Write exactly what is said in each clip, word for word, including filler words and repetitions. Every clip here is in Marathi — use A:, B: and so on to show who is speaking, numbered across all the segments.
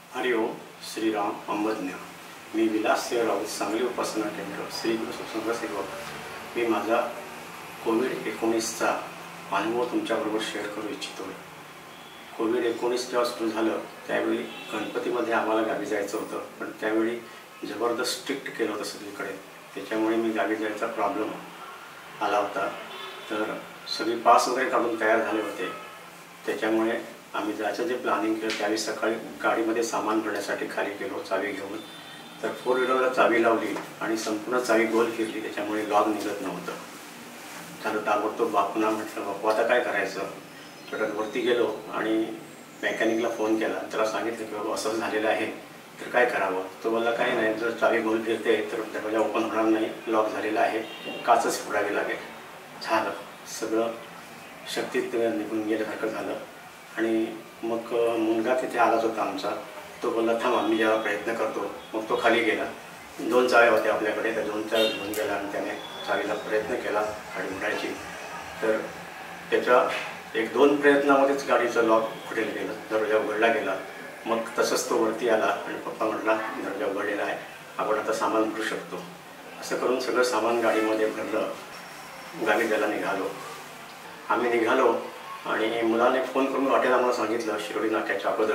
A: हरिओम श्रीराम अंबज्ञ मी विलास राऊत सांगली उपासना केंद्र श्री गुरु सत्संग सेवक। मी माझा कोविड एकोणीसचा अनुभव तुमच्याबरोबर शेअर करू इच्छितो। कोविड एकोणीस जेव्हा सुरू झालं त्यावेळी गणपतीमध्ये आम्हाला गावी जायचं होतं, पण त्यावेळी जबरदस्त स्ट्रिक्ट केलं होतं सगळीकडे, त्याच्यामुळे मी गावी जायचा प्रॉब्लेम आला होता। तर सगळी पास वगैरे काढून तयार झाले होते, त्याच्यामुळे आम्ही जायचं जे प्लॅनिंग केलं त्यावेळी सकाळी गाडीमध्ये सामान भरण्यासाठी खाली गेलो चावी घेऊन। तर फोर व्हीलरला चावी लावली आणि संपूर्ण चावी गोल फिरली, त्याच्यामुळे लॉक निघत नव्हतं। त्यानं ताबडतोब बापूंना म्हटलं, बापू आता काय करायचं? थोड्यात वरती गेलो आणि मेकॅनिकला फोन केला, त्याला सांगितलं की बाबा असं झालेलं आहे तर काय करावं? तो बोलला काही नाही, जर चावी गोल फिरते तर दरवाजा ओपन होणार नाही, लॉक झालेला आहे, काचच फोडावी लागेल। झालं सगळं शक्तीत निघून गेल्यासारखं झालं। आणि मग मुलगा तिथे आलाच होता आमचा, तो बोलला थांब आम्ही जेव्हा प्रयत्न करतो। मग तो खाली गेला, दोन चाव्या होत्या आपल्याकडे, त्या दोन चाव्या घेऊन गेला आणि त्याने चावीला प्रयत्न केला गाडी उघडायची। तर त्याच्या एक दोन प्रयत्नामध्येच गाडीचं लॉक फुटेल गेलं, दरवाजा उघडला गेला। मग तसंच तो वरती आला आणि पप्पा म्हटला दरवाजा उघडलेला आहे, आपण आता सामान भरू शकतो। असं करून सगळं सामान गाडीमध्ये भरलं, गावी जायला निघालो। आम्ही निघालो आणि मुलाने फोन करून वाटेल आम्हाला सांगितलं शिरोडी नाक्याच्या अगोदर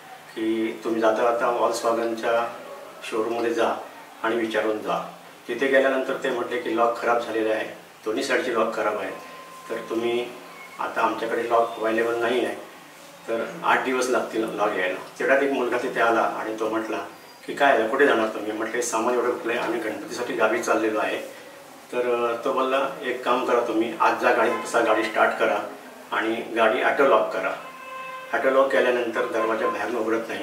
A: की तुम्ही जाता जाता वॉल्क्सवॅगनच्या शोरूममध्ये जा आणि विचारून जा। तिथे गेल्यानंतर ते म्हटले की लॉक खराब झालेलं आहे, दोन्ही साईडची लॉक खराब आहे, तर तुम्ही आता आमच्याकडे लॉक अवेलेबल नाही आहे, तर आठ दिवस लागतील लॉक यायला। तेवढ्यात एक मुलगा तिथे आला आणि तो म्हटला की काय आहे, कुठे जाणार तुम्ही? म्हटले सामान एवढं कुठलं आहे, आम्ही गणपतीसाठी गावी चाललेलो आहे। तर तो बोलला एक काम करा, तुम्ही आज जा गाडीत बसा, गाडी स्टार्ट करा आणि गाडी ऑटो लॉक करा। ऑटो लॉक केल्यानंतर दरवाजा बाहेरून उघडत नाही।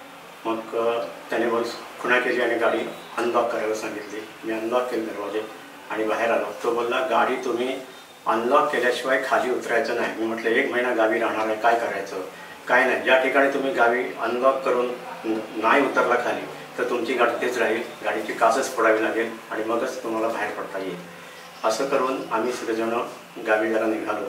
A: मग त्याने बोल खुणा केली आणि गाडी अनलॉक करायला सांगितली। मी अनलॉक केले दरवाजे आणि बाहेर आलो। तो बोलला गाडी तुम्ही अनलॉक केल्याशिवाय खाली उतरायचं नाही। मी म्हटलं एक महिना गावी राहणार आहे, काय करायचं? काय नाही, ज्या ठिकाणी तुम्ही गावी अनलॉक करून नाही उतरला खाली तर तुमची गाडी तेच राहील, गाडीची काचच फोडावी लागेल आणि मगच तुम्हाला बाहेर पडता येईल। असं करून आम्ही सगळेजण गावी जायला निघालो।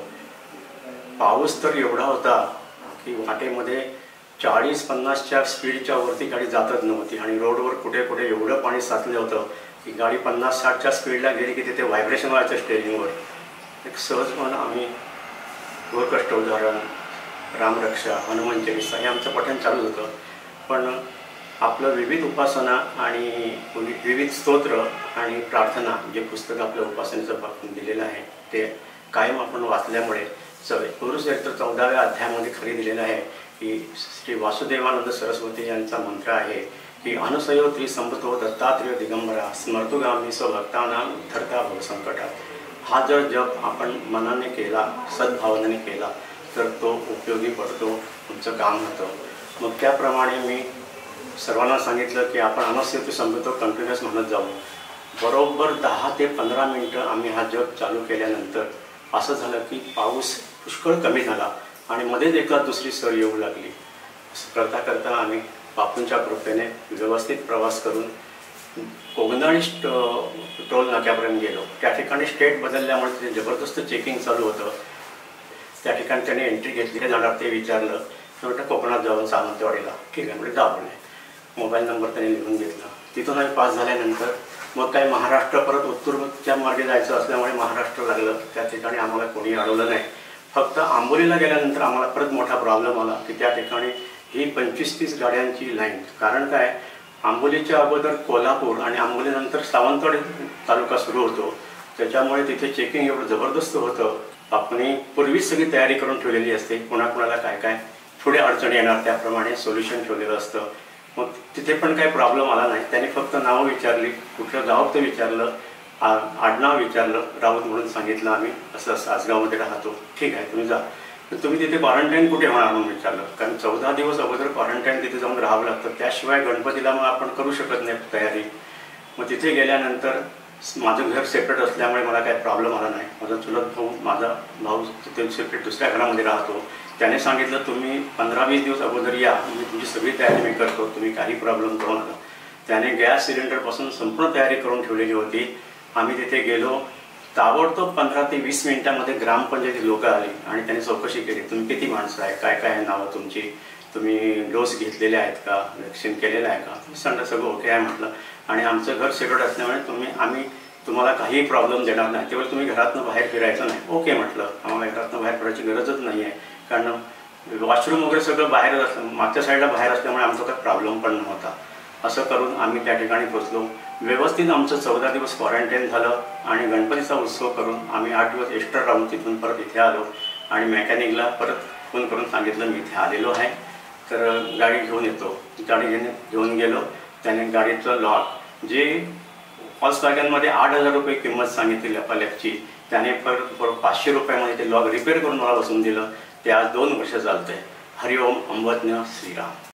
A: पाऊस तर एवढा होता की वाटेमध्ये चाळीस पन्नासच्या स्पीडच्या वरती गाडी जातच नव्हती आणि रोडवर कुठे कुठे एवढं पाणी साचलं होतं की गाडी पन्नास साठच्या स्पीडला गेली की तिथे व्हायब्रेशन व्हायचं स्टेरिंगवर। एक सहज म्हणून आम्ही घोरकष्ट उदाहरण, रामरक्षा, हनुमान चालीसा हे आमचं पठण चालू होतं। पण आपलं विविध उपासना आणि विविध स्तोत्र आणि प्रार्थना जे पुस्तक आपल्या उपासनेचं बाबतीत दिलेलं आहे ते कायम आपण वाचल्यामुळे सवय गुरुचरित्र चौदाव्या अध्यायामध्ये खरी दिलेलं आहे की श्री वासुदेवानंद सरस्वती यांचा मंत्र आहे की अनुसयो त्रिसंपतो दत्तात्रेय दिगंबरा स्मर्तुगामी स्वभक्तानां उद्धरता भवसंकटात। हा जर जप आपण मनाने केला, सद्भावनेने केला तर तो उपयोगी पडतो, तुमचं काम होतं। मग त्याप्रमाणे मी सर्वांना सांगितलं की आपण अनुसयो त्रिसंपतो कंटिन्युअस म्हणत जाऊ। बरोबर दहा ते पंधरा मिनटं आम्ही हा जप चालू केल्यानंतर असं झालं की पाऊस पुष्कळ कमी झाला आणि मध्येच एका दुसरी सर येऊ लागली। असं करता करता आम्ही बापूंच्या कृपेने व्यवस्थित प्रवास करून कोगनाळी टोल नाक्यापर्यंत गेलो। त्या ठिकाणी स्टेट बदलल्यामुळे तिथे जबरदस्त चेकिंग चालू होतं। त्या ठिकाणी त्याने एंट्री घेतली, काय जाणार ते विचारलं, म्हटलं कोकणात जाऊन सावंतवाडीला। ठीक आहे म्हणजे दाबले, मोबाईल नंबर त्याने लिहून घेतला। तिथून आम्ही पास झाल्यानंतर मग काही महाराष्ट्र परत उत्तरच्या मार्गे जायचं असल्यामुळे महाराष्ट्र लागलं। त्या ठिकाणी आम्हाला कोणी अडवलं नाही। फक्त आंबोलीला गेल्यानंतर आम्हाला परत मोठा प्रॉब्लेम आला की त्या ठिकाणी ही पंचवीस तीस गाड्यांची लाईन। कारण काय, आंबोलीच्या अगोदर कोल्हापूर आणि आंबोलीनंतर सावंतवाडी तालुका सुरू होतो, त्याच्यामुळे तिथे चेकिंग एवढं जबरदस्त होतं। आपण पूर्वीच सगळी तयारी करून ठेवलेली असते, कोणाकोणाला काय काय थोडी अडचणी येणार त्याप्रमाणे सोल्युशन ठेवलेलं असतं। मग तिथे पण काही प्रॉब्लेम आला नाही। त्याने फक्त नावं विचारली, कुठलं गाव ते विचारलं, आडनाव विचारलं, राऊत म्हणून सांगितलं आम्ही असं असं आसगावमध्ये राहतो। ठीक आहे तुम्ही जा, तुम्ही तिथे क्वारंटाईन कुठे होणार म्हणून विचारलं, कारण चौदा दिवस अगोदर क्वारंटाईन तिथे जाऊन राहावं लागतं, त्याशिवाय गणपतीला मग आपण करू शकत नाही तयारी। मग तिथे गेल्यानंतर माझं घर सेपरेट असल्यामुळे मला काही प्रॉब्लेम आला नाही। माझा चुलत भाऊ, माझा भाऊ तिथे सेपरेट दुसऱ्या घरामध्ये राहतो। त्याने सांगितलं तुम्ही पंधरा वीस दिवस अगोदर या, मी तुमची सगळी तयारी मी करतो, तुम्ही काही प्रॉब्लेम करू नका। त्याने गॅस सिलेंडरपासून संपूर्ण तयारी करून ठेवलेली होती। आम्ही तिथे गेलो, ताबडतोब पंधरा ते वीस मिनिटांमध्ये ग्रामपंचायती लोक आली आणि त्यांनी चौकशी केली, तुम्ही किती माणसं आहे, काय काय नावं तुमची, तुम्ही डोस घेतलेले आहेत का, वॅक्सिन केलेलं आहे का. मी सांगितलं सगळं ओके आहे म्हटलं. आणि आमचं घर सिक्युअर्ड असल्यामुळे तुम्ही आम्ही तुम्हाला काहीही प्रॉब्लेम देणार नाही, तेव्हा तुम्ही घरातनं बाहेर फिरायचं नाही. ओके म्हटलं, आम्हाला घरातनं बाहेर फिरायची गरजच नाही आहे, कारण वॉशरूम वगैरे सगळं बाहेरच असतं, मागच्या साईडला बाहेर असल्यामुळे आमचा काही प्रॉब्लेम पण नव्हता. असं करून आम्ही त्या ठिकाणी पोचलो. व्यवस्थित आमचं चौदा दिवस क्वारंटाईन झालं आणि गणपतीचा उत्सव करून आम्ही आठ दिवस एक्स्ट्रा राहून तिथून परत इथे आलो. आणि मेकॅनिकला परत फोन करून सांगितलं मी इथे आलेलो आहे, तर गाडी घेऊन येतो. गाडी घेऊन घेऊन गेलो. त्याने गाडीचं लॉक जे फॉल्क्सवॅगनमध्ये आठ हजार रुपये किंमत सांगितली लॅपची, त्याने परत परत पाचशे रुपयामध्ये ते लॉक रिपेअर करून मला बसवून दिलं. ते आज दोन वर्ष चालतं आहे. हरिओम अंबज्ञ श्रीराम.